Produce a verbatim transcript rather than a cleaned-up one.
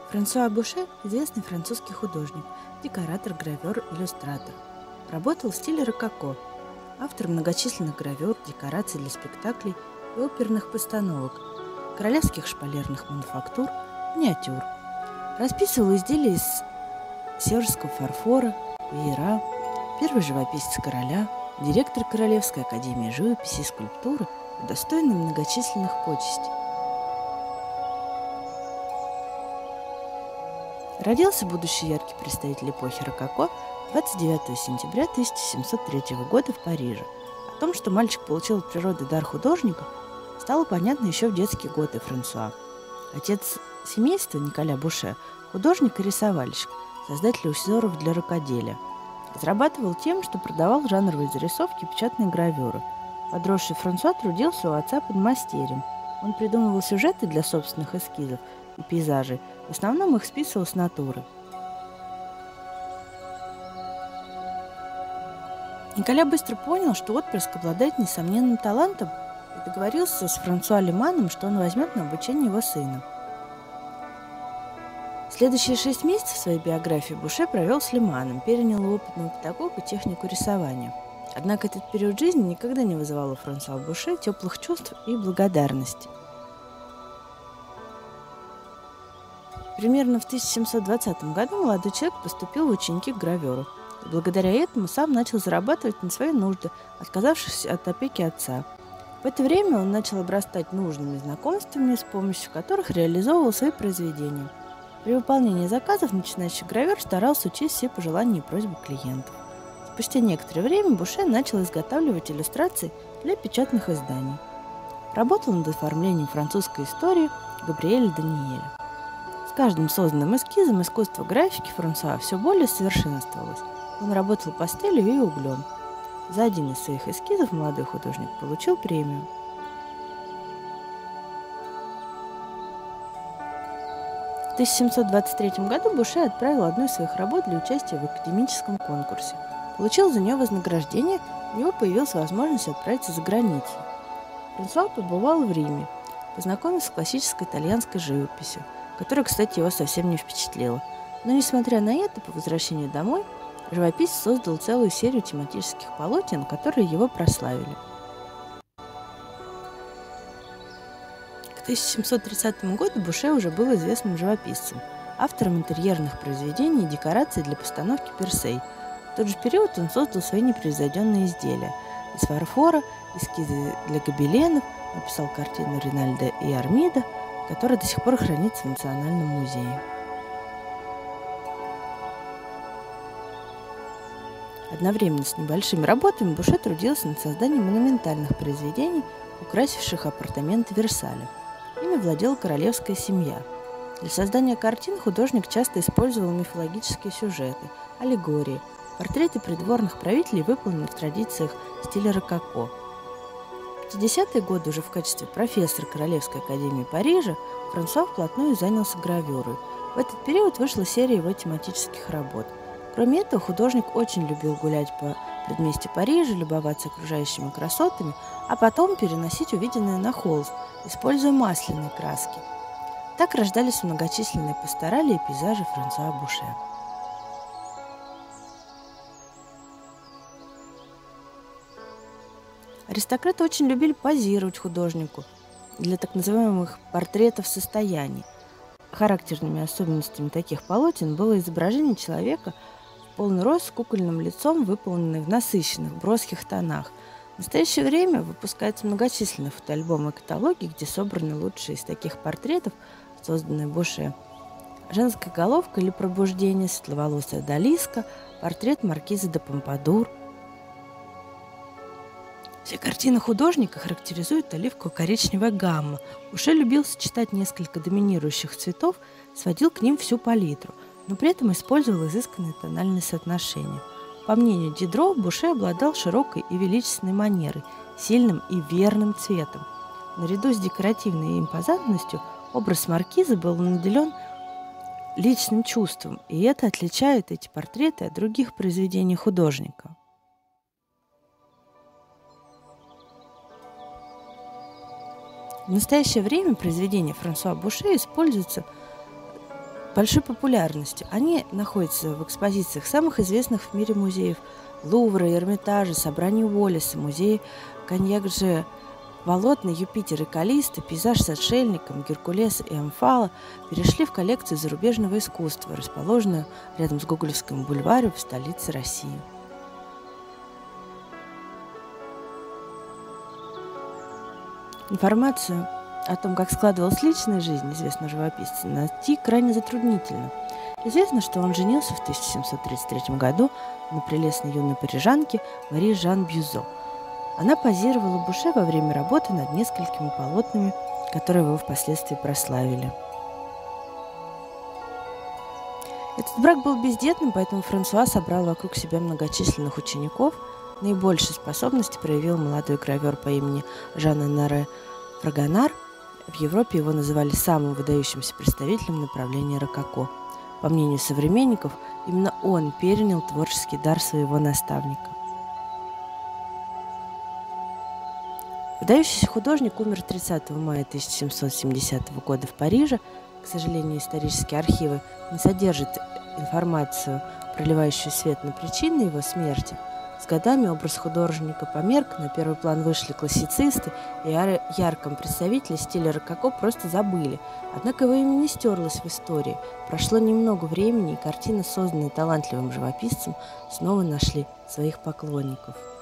Франсуа Буше– известный французский художник, декоратор, гравер, иллюстратор. Работал в стиле рококо, автор многочисленных гравюр, декораций для спектаклей и оперных постановок, королевских шпалерных мануфактур, миниатюр. Расписывал изделия из севрского фарфора, веера, первый живописец короля, директор Королевской академии живописи и скульптуры, удостоенный многочисленных почестей. Родился будущий яркий представитель эпохи рококо двадцать девятого сентября тысяча семьсот третьего года в Париже. О том, что мальчик получил от природы дар художника, стало понятно еще в детские годы Франсуа. Отец семейства, Николя Буше, художник и рисовальщик, создатель узоров для рукоделия. Зарабатывал тем, что продавал жанровые зарисовки и печатные гравюры. Подросший Франсуа трудился у отца подмастерьем. Он придумывал сюжеты для собственных эскизов и пейзажей, в основном их списывал с натуры. Николя быстро понял, что отпрыск обладает несомненным талантом, и договорился с Франсуа Леманом, что он возьмет на обучение его сына. Следующие шесть месяцев своей биографии Буше провел с Леманом, перенял у опытного педагога технику рисования. Однако этот период жизни никогда не вызывал у Франсуа Буше теплых чувств и благодарности. Примерно в тысяча семьсот двадцатом году молодой человек поступил в ученики к граверу, и благодаря этому сам начал зарабатывать на свои нужды, отказавшись от опеки отца. В это время он начал обрастать нужными знакомствами, с помощью которых реализовывал свои произведения. При выполнении заказов начинающий гравер старался учесть все пожелания и просьбы клиентов. Спустя некоторое время Буше начал изготавливать иллюстрации для печатных изданий. Работал над оформлением французской истории Габриэля Даниэля. С каждым созданным эскизом искусство графики Франсуа все более совершенствовалось. Он работал пастелью и углем. За один из своих эскизов молодой художник получил премию. В тысяча семьсот двадцать третьем году Буше отправил одну из своих работ для участия в академическом конкурсе. Получил за нее вознаграждение, у него появилась возможность отправиться за границу. Франсуа побывал в Риме, познакомился с классической итальянской живописью, которая, кстати, его совсем не впечатлила. Но, несмотря на это, по возвращению домой живописец создал целую серию тематических полотен, которые его прославили. К тысяча семьсот тридцатому году Буше уже был известным живописцем, автором интерьерных произведений и декораций для постановки Персей. В тот же период он создал свои непревзойденные изделия. Из фарфора, эскизы для гобеленов, написал картину Ринальдо и Армида, которая до сих пор хранится в Национальном музее. Одновременно с небольшими работами Буше трудился над созданием монументальных произведений, украсивших апартаменты Версаля. Ими владела королевская семья. Для создания картин художник часто использовал мифологические сюжеты, аллегории, портреты придворных правителей, выполненные в традициях стиля рококо. В пятидесятые годы уже в качестве профессора Королевской академии Парижа Франсуа вплотную занялся гравюрой. В этот период вышла серия его тематических работ. Кроме этого, художник очень любил гулять по предместью Парижа, любоваться окружающими красотами, а потом переносить увиденное на холст, используя масляные краски. Так рождались многочисленные пасторали и пейзажи Франсуа Буше. Аристократы очень любили позировать художнику для так называемых портретов состояний. Характерными особенностями таких полотен было изображение человека в полный рост с кукольным лицом, выполненное в насыщенных, броских тонах. В настоящее время выпускаются многочисленные фотоальбомы и каталоги, где собраны лучшие из таких портретов, созданные Буше. Женская головка или пробуждение, светловолосая Далиска, портрет маркизы де Помпадур. Все картины художника характеризует оливково-коричневая гамма. Буше любил сочетать несколько доминирующих цветов, сводил к ним всю палитру, но при этом использовал изысканные тональные соотношения. По мнению Дидро, Буше обладал широкой и величественной манерой, сильным и верным цветом. Наряду с декоративной импозантностью образ маркизы был наделен личным чувством, и это отличает эти портреты от других произведений художника. В настоящее время произведения Франсуа Буше используются большой популярностью. Они находятся в экспозициях самых известных в мире музеев: Лувра, Эрмитажа, собраний Уоллеса, музея Каньяк-Же. Полотна Юпитер и Каллиста, пейзаж с отшельником, Геркулес и Амфала перешли в коллекцию зарубежного искусства, расположенную рядом с Гоголевским бульваром в столице России. Информацию о том, как складывалась личная жизнь известного живописца, найти крайне затруднительно. Известно, что он женился в тысяча семьсот тридцать третьем году на прелестной юной парижанке Марии Жан Бюзо. Она позировала Буше во время работы над несколькими полотнами, которые его впоследствии прославили. Этот брак был бездетным, поэтому Франсуа собрал вокруг себя многочисленных учеников. Наибольшей способности проявил молодой гравер по имени Жан-Оноре Фрагонар. В Европе его называли самым выдающимся представителем направления рококо. По мнению современников, именно он перенял творческий дар своего наставника. Выдающийся художник умер тридцатого мая тысяча семьсот семидесятого года в Париже. К сожалению, исторические архивы не содержат информацию, проливающую свет на причины его смерти. С годами образ художника померк, на первый план вышли классицисты, и о ярком представителе стиля рококо просто забыли. Однако его имя не стерлось в истории. Прошло немного времени, и картины, созданные талантливым живописцем, снова нашли своих поклонников.